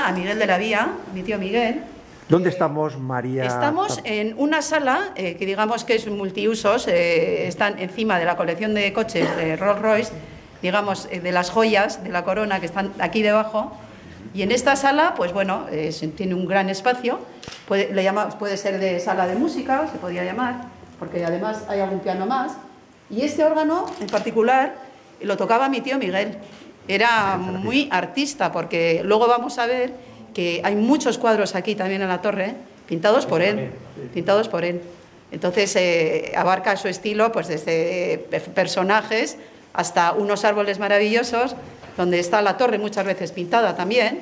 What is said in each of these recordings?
a Miguel de la Vía, mi tío Miguel. ¿Dónde estamos, María? Estamos en una sala que digamos que es multiusos, están encima de la colección de coches de Rolls Royce, digamos de las joyas de la corona que están aquí debajo, y en esta sala, pues bueno, tiene un gran espacio, puede ser de sala de música, se podría llamar, porque además hay algún piano más, y este órgano en particular lo tocaba mi tío Miguel, era muy artista, porque luego vamos a ver que hay muchos cuadros aquí también en la torre, pintados por él. Entonces abarca su estilo pues desde personajes hasta unos árboles maravillosos, donde está la torre muchas veces pintada también.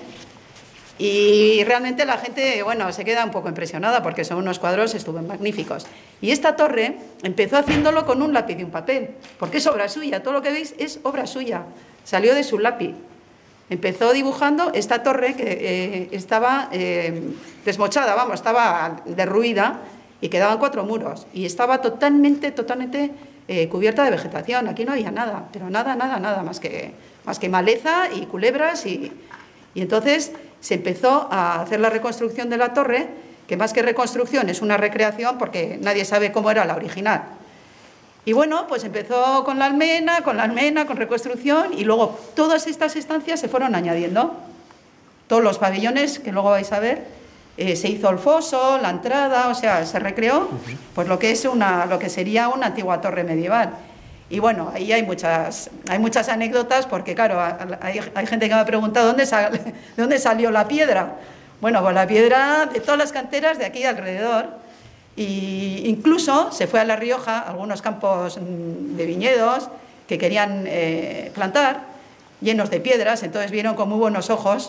Y realmente la gente, bueno, se queda un poco impresionada porque son unos cuadros magníficos. Y esta torre empezó haciéndolo con un lápiz y un papel, porque es obra suya, todo lo que veis es obra suya, salió de su lápiz. Empezó dibujando esta torre que estaba desmochada, vamos, estaba derruida y quedaban 4 muros y estaba totalmente cubierta de vegetación. Aquí no había nada, pero nada más que maleza y culebras y entonces se empezó a hacer la reconstrucción de la torre, que más que reconstrucción es una recreación porque nadie sabe cómo era la original. Y bueno, pues empezó con la almena, con reconstrucción, y luego todas estas estancias se fueron añadiendo. Todos los pabellones, que luego vais a ver, se hizo el foso, la entrada, o sea, se recreó pues lo que sería una antigua torre medieval. Y bueno, ahí hay muchas anécdotas, porque claro, hay gente que me ha preguntado ¿de dónde salió la piedra? Bueno, pues la piedra de todas las canteras de aquí alrededor. Y incluso se fue a La Rioja, algunos campos de viñedos que querían plantar, llenos de piedras, entonces vieron con muy buenos ojos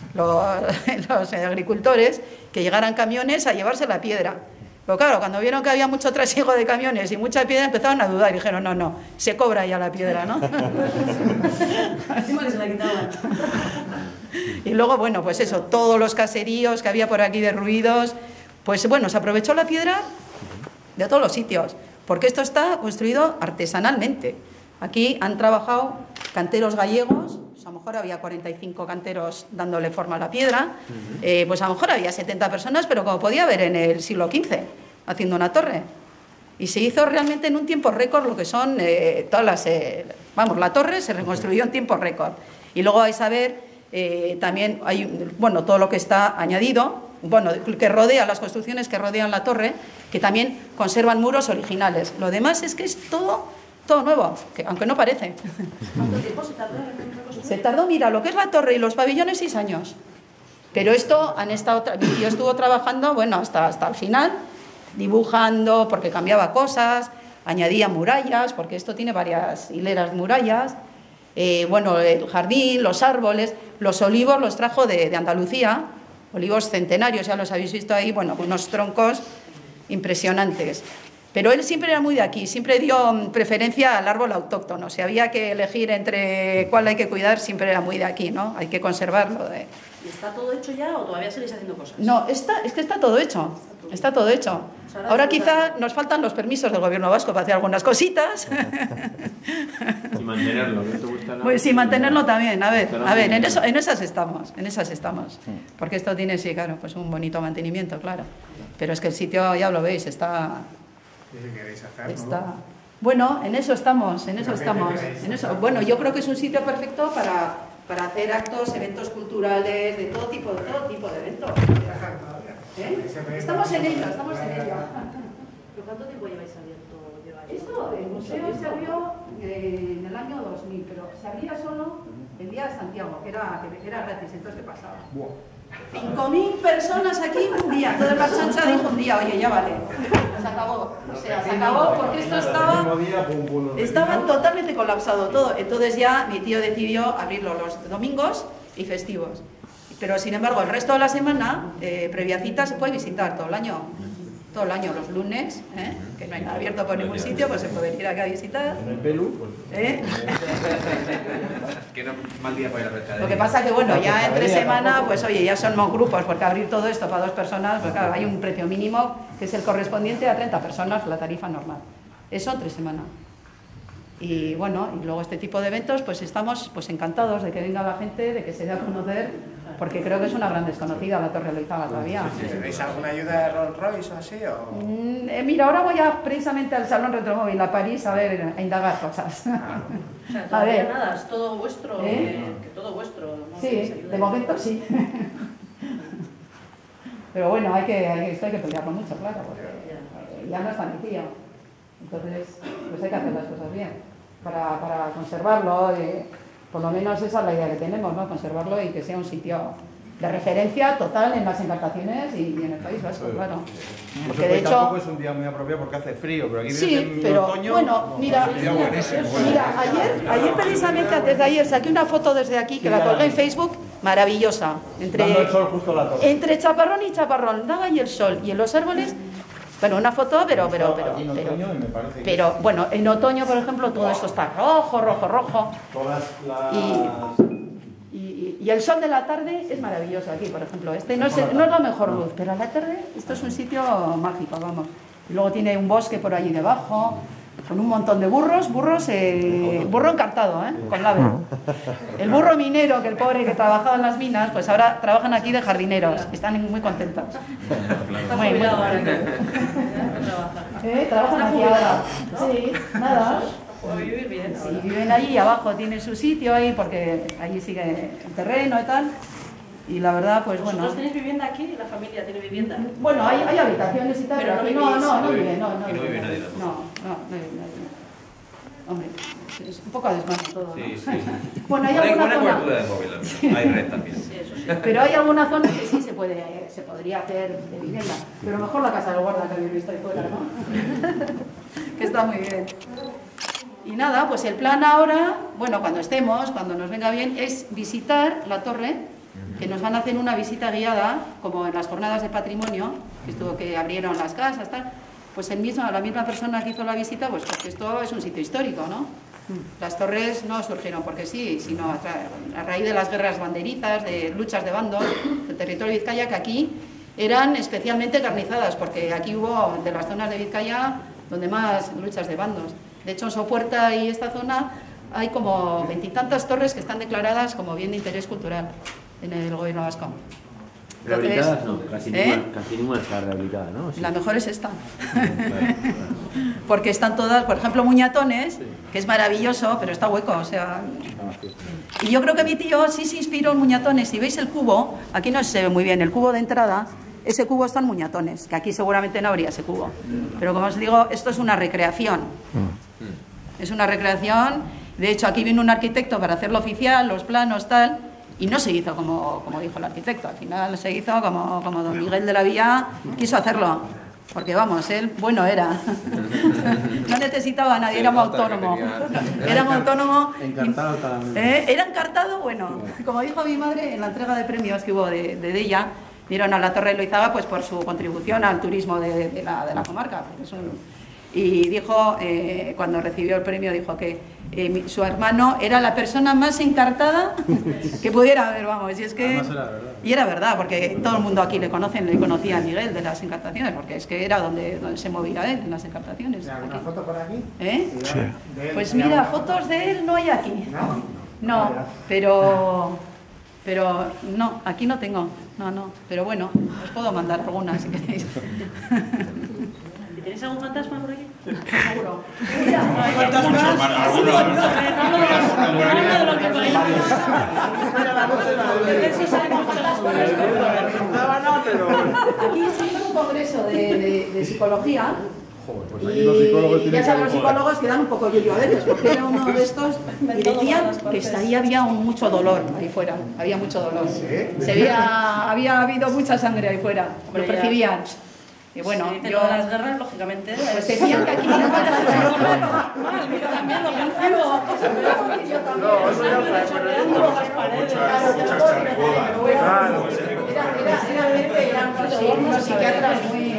los agricultores que llegaran camiones a llevarse la piedra. Pero claro, cuando vieron que había mucho trasiego de camiones y mucha piedra, empezaron a dudar y dijeron, no, se cobra ya la piedra, ¿no? Encima que se la quitaban. Y luego, bueno, pues eso, todos los caseríos que había por aquí derruidos. Pues bueno, se aprovechó la piedra de todos los sitios, porque esto está construido artesanalmente. Aquí han trabajado canteros gallegos, pues a lo mejor había 45 canteros dándole forma a la piedra, pues a lo mejor había 70 personas, pero como podía haber en el siglo XV, haciendo una torre. Y se hizo realmente en un tiempo récord lo que son todas las... la torre se reconstruyó en tiempo récord. Y luego vais a ver, también hay, bueno, todo lo que está añadido, bueno, que rodea las construcciones que rodean la torre, que también conservan muros originales. Lo demás es que es todo nuevo, aunque no parece. ¿Cuánto tiempo se tardó en reconstruir? Se tardó, mira, lo que es la torre y los pabellones 6 años. Pero esto mi tío estuvo trabajando, bueno, hasta el final, dibujando, porque cambiaba cosas, añadía murallas, porque esto tiene varias hileras de murallas. Bueno, el jardín, los árboles, los olivos los trajo de Andalucía, olivos centenarios, ya los habéis visto ahí, bueno, unos troncos impresionantes. Pero él siempre era muy de aquí, siempre dio preferencia al árbol autóctono. Si había que elegir entre cuál hay que cuidar, siempre era muy de aquí, ¿no? Hay que conservarlo. ¿Y está todo hecho ya o todavía seguís haciendo cosas? No, es que está todo hecho. Está todo hecho. Ahora quizá nos faltan los permisos del gobierno vasco para hacer algunas cositas. Y mantenerlo, ¿no te gusta nada? Pues sí, mantenerlo también. A ver, en esas estamos. Porque esto tiene, sí, claro, pues un bonito mantenimiento, claro. Pero es que el sitio, ya lo veis, está... ¿Qué queréis hacer, no? Bueno, en eso estamos. Bueno, yo creo que es un sitio perfecto para hacer actos, eventos culturales, de todo tipo de eventos. Estamos en ello. ¿Pero cuánto tiempo lleváis abierto? Esto, el museo se abrió en el año 2000, pero se abría solo el día de Santiago, que era gratis. Entonces, ¿qué pasaba? 5.000 personas aquí un día. Toda la chancha dijo un día, oye, ya vale. Se acabó. O sea, se acabó porque esto estaba totalmente colapsado todo. Entonces ya mi tío decidió abrirlo los domingos y festivos. Pero sin embargo, el resto de la semana, previa cita, se puede visitar todo el año. Todo el año, los lunes, que no hay nada abierto por ningún sitio, pues se puede venir acá a visitar. En el pelu, pues. Que no mal día para ir a pescar. Lo que pasa que, bueno, ya entre semana, pues oye, ya son grupos, porque abrir todo esto para 2 personas, pues claro, hay un precio mínimo que es el correspondiente a 30 personas, la tarifa normal. Eso entre semana. Y bueno, y luego este tipo de eventos, pues estamos pues encantados de que venga la gente, de que se dé a conocer porque creo que es una gran desconocida la Torre Eloízaga todavía. ¿Tenéis alguna ayuda de Rolls Royce o así? Mira, ahora voy precisamente al Salón Retromóvil a París a ver, a indagar cosas. O sea, todavía nada, es todo vuestro, que todo vuestro. ¿No? Sí, de momento sí. Pero bueno, esto hay que pelearlo mucho, claro, porque ya no está mi tío. Entonces, pues hay que hacer las cosas bien para conservarlo. Por lo menos esa es la idea que tenemos, ¿no? Conservarlo y que sea un sitio de referencia total en las Encartaciones y en el País Vasco, claro. Porque de hecho tampoco es un día muy apropiado porque hace frío, pero aquí sí, pero otoño, bueno, mira, ayer precisamente antes de ayer saqué una foto desde aquí que la colgué en Facebook, maravillosa, dando el sol justo a la torre. entre chaparrón y chaparrón, daba ahí el sol y en los árboles. Bueno, una foto, pero bueno, en otoño, por ejemplo, todo esto está rojo. Y el sol de la tarde es maravilloso aquí, por ejemplo. Este no es la mejor luz, pero a la tarde esto es un sitio mágico, vamos. Y luego tiene un bosque por allí debajo, con un montón de burro encartado, con la ave. El burro minero, que el pobre que trabajaba en las minas, pues ahora trabajan aquí de jardineros, están muy contentos. Muy contentos. Trabajan aquí ahora. Sí, nada. Vivir bien. Sí, viven allí abajo, tienen su sitio ahí, porque allí sigue el terreno y tal. Y la verdad, pues bueno. ¿Vosotros tenéis vivienda aquí? ¿La familia tiene vivienda? Bueno, hay habitaciones y tal, pero aquí no vive nadie. Hombre, es un poco a desmano todo, ¿no? Sí. Bueno, hay alguna buena zona... cobertura de móvil, hay red también. Sí, eso sí. Pero hay alguna zona que sí se podría hacer de vivienda. Pero mejor la casa del guarda que habéis visto ahí fuera, ¿no? Que está muy bien. Y nada, pues el plan ahora, bueno, cuando nos venga bien, es visitar la torre, que nos van a hacer una visita guiada, como en las jornadas de patrimonio, que abrieron las casas, tal. Pues la misma persona que hizo la visita, pues porque esto es un sitio histórico, ¿no? Las torres no surgieron porque sí, sino a raíz de las guerras banderizas, de luchas de bandos del territorio de Vizcaya, que aquí eran especialmente carnizadas, porque aquí hubo, de las zonas de Vizcaya, donde más luchas de bandos. De hecho, en Sopuerta y esta zona hay como 20 y tantas torres que están declaradas como bien de interés cultural en el gobierno vasco. Rehabilitadas no, casi ninguna está rehabilitada, ¿no? Sí. La mejor es esta. Claro. Porque están todas, por ejemplo, Muñatones, que es maravilloso, pero está hueco, o sea... Y yo creo que mi tío sí se inspiró en Muñatones. Si veis el cubo, aquí no se ve muy bien, el cubo de entrada, ese cubo está en Muñatones, que aquí seguramente no habría ese cubo. Pero como os digo, esto es una recreación. Es una recreación. De hecho, aquí vino un arquitecto para hacerlo oficial, los planos, tal... Y no se hizo como dijo el arquitecto, al final se hizo como don Miguel de la Villa quiso hacerlo, porque vamos, él bueno era, no necesitaba a nadie, era muy autónomo, era encartado, bueno, como dijo mi madre en la entrega de premios que hubo de ella, dieron a la Torre Eloízaga pues por su contribución al turismo de la comarca, porque es y dijo, cuando recibió el premio, dijo que su hermano era la persona más encartada que pudiera haber, vamos, y es que... Y era verdad, porque todo el mundo aquí le conocía a Miguel de las encartaciones, porque es que era donde se movía él, en las encartaciones. ¿Alguna foto por aquí? Sí. Pues mira, fotos de él no hay aquí. No, pero no, aquí no tengo. No, pero bueno, os puedo mandar algunas si queréis. ¿Tenéis algún fantasma por aquí? Seguro. Aquí hicimos un congreso de psicología. Y ya saben los psicólogos que dan un poco yuyu a veces, porque era uno de estos y decían que ahí había mucho dolor ahí fuera, había mucho dolor. Había habido mucha sangre ahí fuera, lo percibían. Y bueno, sí, yo las guerras, lógicamente. Pues decían que aquí no pasa nada. También lo percibo. Yo también. Eran unos psiquiatras muy...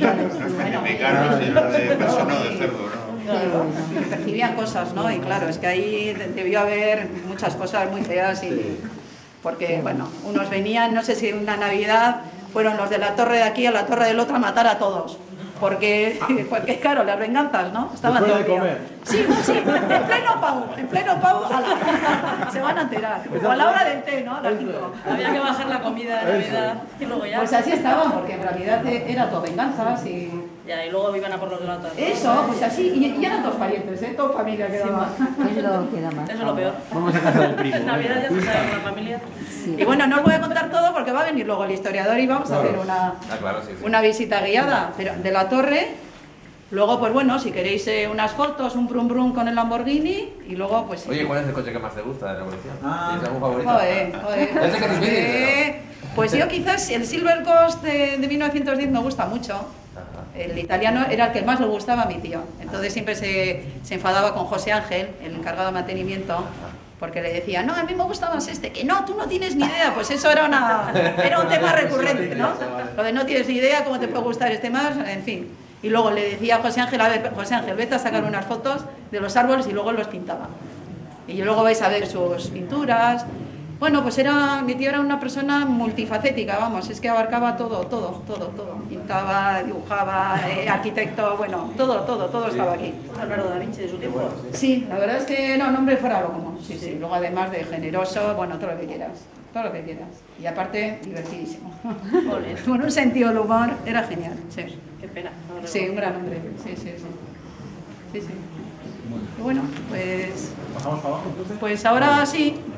Percibían cosas, ¿no? Y claro, es que ahí debió haber muchas cosas muy feas porque, bueno, unos venían, no sé si una Navidad... Fueron los de la torre de aquí a la torre del otro a matar a todos. porque claro, las venganzas, ¿no? Estaban todo el día. Sí, en pleno pavo, se van a enterar. O a la hora del té, ¿no? A las 5. Había que bajar la comida de Navidad y luego ya. Pues así estaban, porque en realidad era todo venganzas y... Ya, y luego iban a por los de la otra. Eso, pues así, y eran todos parientes, toda familia quedaba. Eso es lo peor. Vamos a casa del primo. En Navidad ya se sabe con la familia. Sí. Y bueno, no os voy a contar todo porque va a venir luego el historiador y vamos a hacer una visita guiada de la torre. Luego, pues bueno, si queréis unas fotos, un brum brum con el Lamborghini y luego pues... Oye, ¿cuál es el coche que más te gusta de la Revolución? ¿Tienes algún favorito? Joder. Ese que te pide, Pues yo quizás el Silver Ghost de 1910 me gusta mucho. El italiano era el que más le gustaba a mi tío. Entonces siempre se enfadaba con José Ángel, el encargado de mantenimiento, porque le decía, no, a mí me gusta más este, que no, tú no tienes ni idea. Pues eso era un tema recurrente, ¿no? Lo de no tienes ni idea, cómo te puede gustar este más, en fin. Y luego le decía a José Ángel, a ver, José Ángel, vete a sacar unas fotos de los árboles y luego los pintaba. Y luego vais a ver sus pinturas. Bueno, pues mi tío era una persona multifacética, vamos, es que abarcaba todo. Pintaba, dibujaba, arquitecto, bueno, todo estaba aquí. Leonardo da Vinci de su tiempo. Sí, la verdad es que no, un hombre fuera lo común. Sí. Luego además de generoso, bueno, todo lo que quieras. Y aparte, divertidísimo. Con un sentido del humor, era genial. Sí. Qué pena. Sí, un gran hombre. Sí. Y bueno, pues... ¿Pasamos para abajo entonces? Pues ahora sí.